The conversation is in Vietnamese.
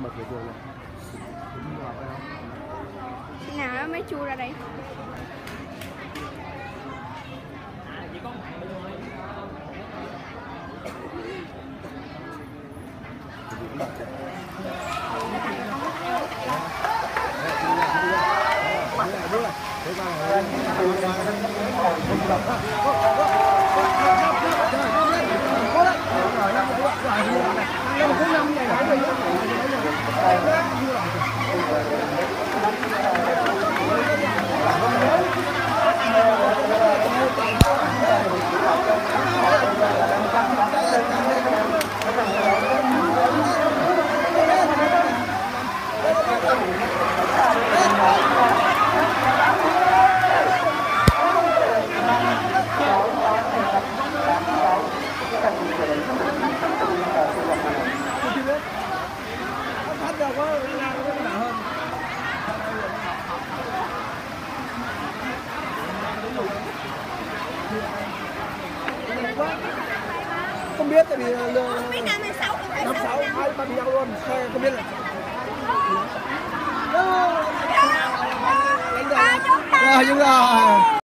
mở cửa đường này. Khi nào mới chui ra đây? Không biết tại vì Không biết năm 6 hai ba nhau luôn, xe không biết là Chúng ta đúng rồi.